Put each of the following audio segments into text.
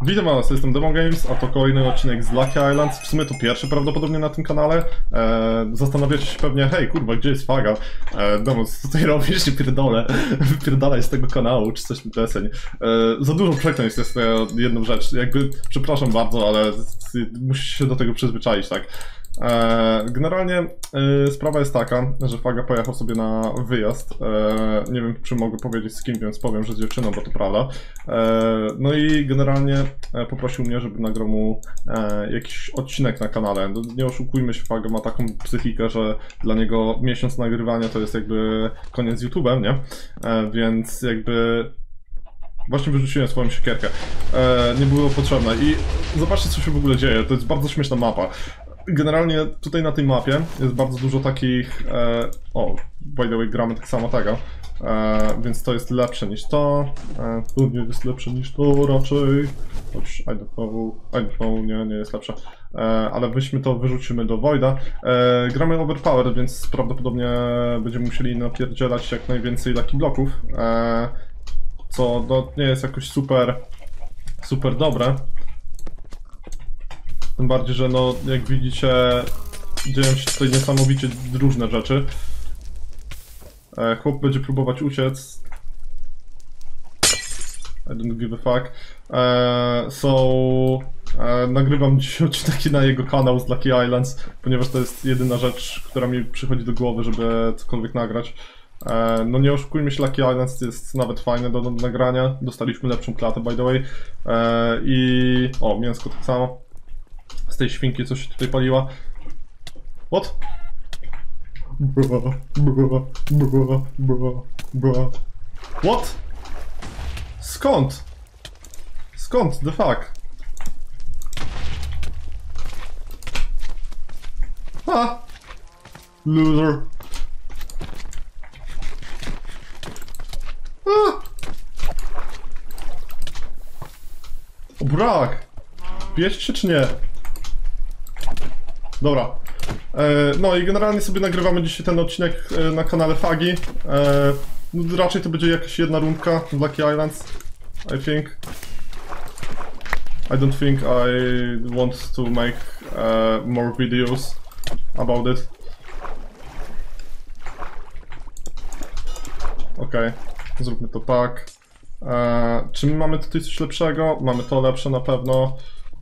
Witam was, jestem Demo Games, a to kolejny odcinek z Lucky Islands, w sumie to pierwszy prawdopodobnie na tym kanale. Zastanawiacie się pewnie, hej kurwa, gdzie jest Faga? Demo, co tutaj robisz? Nie pierdolę, wypierdalaj z tego kanału, czy coś mi deseń. Za dużo przekleństw jest na jedną rzecz, jakby, przepraszam bardzo, ale musisz się do tego przyzwyczaić, tak? Generalnie sprawa jest taka, że Faga pojechał sobie na wyjazd. Nie wiem, czy mogę powiedzieć z kim, więc powiem, że z dziewczyną, bo to prawda. No i generalnie poprosił mnie, żeby nagrał mu jakiś odcinek na kanale. No, nie oszukujmy się, Faga ma taką psychikę, że dla niego miesiąc nagrywania to jest jakby koniec z YouTube'em, nie? Więc jakby właśnie wyrzuciłem swoją siekierkę. Nie było potrzebne i zobaczcie, co się w ogóle dzieje. To jest bardzo śmieszna mapa. Generalnie tutaj na tej mapie jest bardzo dużo takich... o, by the way, gramy tak samo tego, więc to jest lepsze niż to. Tu nie jest lepsze niż to raczej. Choć I don't know, nie jest lepsze. Ale myśmy to wyrzucimy do Voida. Gramy Overpowered, więc prawdopodobnie będziemy musieli napierdzielać jak najwięcej Lucky bloków. Co no, nie jest jakoś super dobre. Tym bardziej, że no, jak widzicie, dzieją się tutaj niesamowicie różne rzeczy. Chłop będzie próbować uciec. I don't give a fuck. Nagrywam dzisiaj odcinek na jego kanał z Lucky Islands, ponieważ to jest jedyna rzecz, która mi przychodzi do głowy, żeby cokolwiek nagrać. No nie oszukujmy się, Lucky Islands jest nawet fajne do nagrania. Dostaliśmy lepszą klatę, by the way. I... o, mięsko tak samo. Z tej świnki, co się tutaj paliła. What? What? Skąd? Skąd? The fuck? Ha! Loser. A! O, brak! Pieść się czy nie? Dobra. No i generalnie sobie nagrywamy dzisiaj ten odcinek na kanale Fagi. Raczej to będzie jakaś jedna rundka w Lucky Islands, I think. I don't think I want to make more videos about it. Okej, zróbmy to tak. Czy my mamy tutaj coś lepszego? Mamy to lepsze na pewno.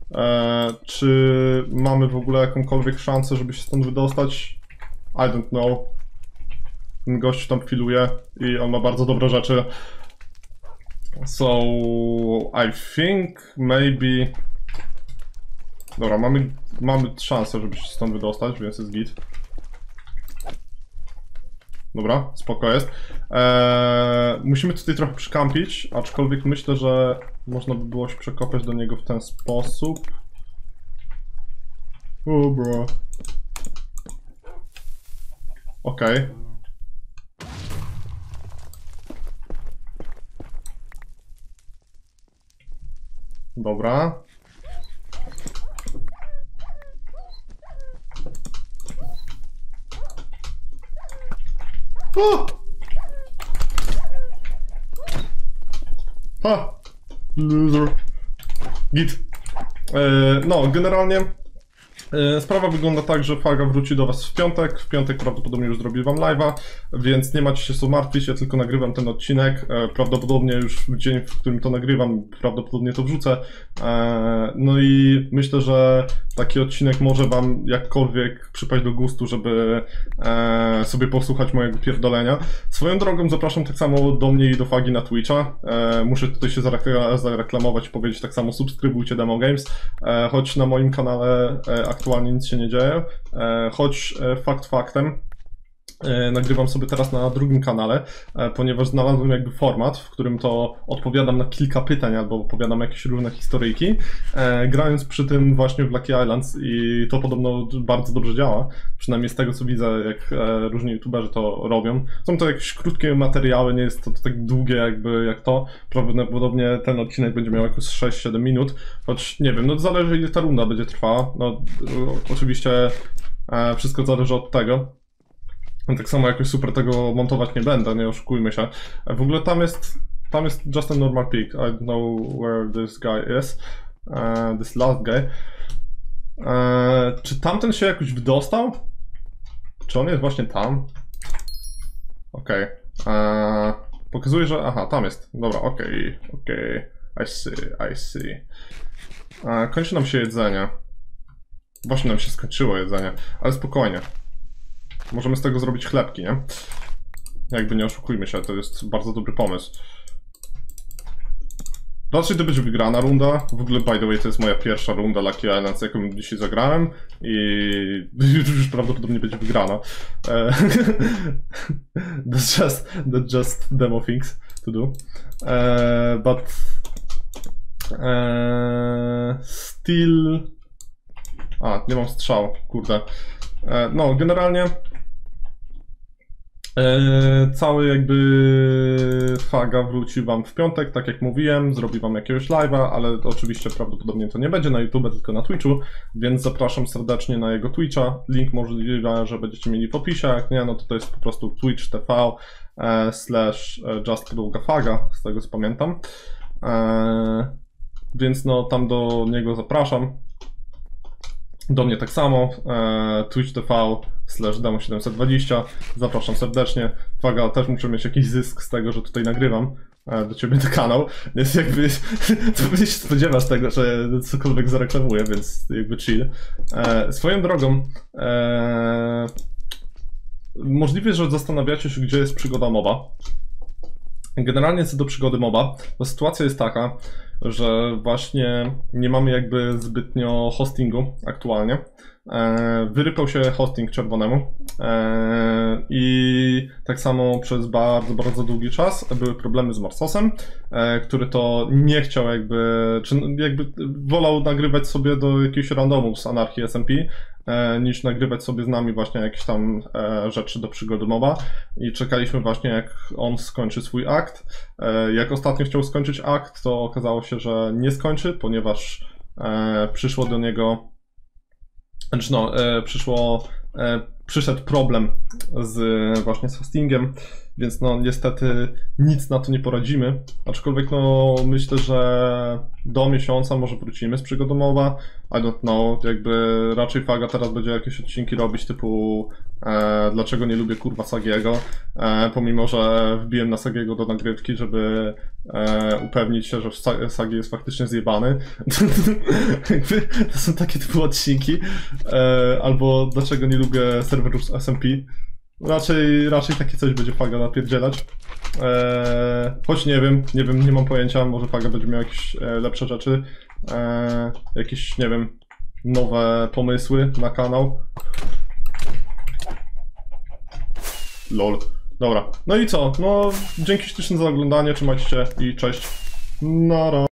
Czy mamy w ogóle jakąkolwiek szansę, żeby się stąd wydostać? I don't know. Ten gość tam filuje i on ma bardzo dobre rzeczy. So I think maybe... Dobra, mamy szansę, żeby się stąd wydostać, więc jest git. Dobra, spoko jest. Musimy tutaj trochę przykampić, aczkolwiek myślę, że można by było się przekopać do niego w ten sposób. O, bro. Okej. Dobra. O! Ha! Loser. Git. No, generalnie sprawa wygląda tak, że Faga wróci do was w piątek. W piątek prawdopodobnie już zrobię wam live'a, więc nie macie się co martwić, ja tylko nagrywam ten odcinek. Prawdopodobnie już w dzień, w którym to nagrywam, prawdopodobnie to wrzucę. No i myślę, że taki odcinek może wam jakkolwiek przypaść do gustu, żeby sobie posłuchać mojego pierdolenia. Swoją drogą zapraszam tak samo do mnie i do Fagi na Twitcha. Muszę tutaj się zareklamować i powiedzieć tak samo, subskrybujcie Demo Games, choć na moim kanale aktualnie nic się nie dzieje, choć fakt faktem nagrywam sobie teraz na drugim kanale, ponieważ znalazłem jakby format, w którym to odpowiadam na kilka pytań albo opowiadam jakieś różne historyjki, grając przy tym właśnie w Lucky Islands i to podobno bardzo dobrze działa, przynajmniej z tego co widzę, jak różni youtuberzy to robią. Są to jakieś krótkie materiały, nie jest to tak długie jakby jak to, prawdopodobnie ten odcinek będzie miał jakieś 6-7 minut, choć nie wiem, no zależy ile ta runda będzie trwała, no oczywiście wszystko zależy od tego. Tak samo jakoś super tego montować nie będę, nie oszukujmy się. W ogóle tam jest just a normal peak. I don't know where this guy is. This last guy. Czy tamten się jakoś wydostał? Czy on jest właśnie tam? Okej. Pokazuje, że... Aha, tam jest. Dobra, okej. I see. Kończy nam się jedzenie. Właśnie nam się skończyło jedzenie, ale spokojnie. Możemy z tego zrobić chlebki, nie? Jakby nie oszukujmy się, to jest bardzo dobry pomysł. Raczej to będzie wygrana runda. W ogóle, by the way, to jest moja pierwsza runda Lucky Islands, jaką dzisiaj zagrałem. I już prawdopodobnie będzie wygrana. That's just demo things to do. But... still... nie mam strzał, kurde. No, generalnie... cały jakby Faga wróci wam w piątek, tak jak mówiłem, zrobi wam jakiegoś live'a, ale oczywiście prawdopodobnie to nie będzie na YouTube, tylko na Twitchu, więc zapraszam serdecznie na jego Twitcha. Link możliwe, że będziecie mieli w opisie, jak nie, no to jest po prostu twitch.tv /justpodługafaga, z tego co pamiętam. Więc no tam do niego zapraszam. Do mnie tak samo, twitch.tv /demo720, zapraszam serdecznie. Faga, też muszę mieć jakiś zysk z tego, że tutaj nagrywam do ciebie na kanał, więc jakby to się spodziewasz tego, że cokolwiek zareklamuję, więc jakby chill. Swoją drogą, możliwe, że zastanawiacie się, gdzie jest przygoda moba. Generalnie co do przygody moba, to sytuacja jest taka, że właśnie nie mamy jakby zbytnio hostingu aktualnie. Wyrypał się hosting czerwonemu i tak samo przez bardzo długi czas były problemy z Marsosem, który to nie chciał jakby wolał nagrywać sobie do jakichś randomów z Anarchii SMP, niż nagrywać sobie z nami właśnie jakieś tam rzeczy do przygody moba i czekaliśmy właśnie jak on skończy swój akt. Jak ostatnio chciał skończyć akt, to okazało się, że nie skończy, ponieważ przyszło do niego, znaczy no, przyszedł problem właśnie z hostingiem, więc no niestety nic na to nie poradzimy, aczkolwiek no myślę, że do miesiąca może wrócimy z przygodą moba. I don't know, jakby raczej Faga teraz będzie jakieś odcinki robić typu dlaczego nie lubię kurwa Sagiego, pomimo że wbiłem na Sagiego do nagrywki, żeby upewnić się, że Sagi jest faktycznie zjebany. To są takie typu odcinki, albo dlaczego nie lubię serwerów z SMP. Raczej takie coś będzie Faga napierdzielać. Choć nie wiem, nie mam pojęcia, może Faga będzie miał jakieś lepsze rzeczy, jakieś, nie wiem, nowe pomysły na kanał. Lol. Dobra, no i co? No, dzięki ślicznie za oglądanie, trzymajcie się i cześć. Nara.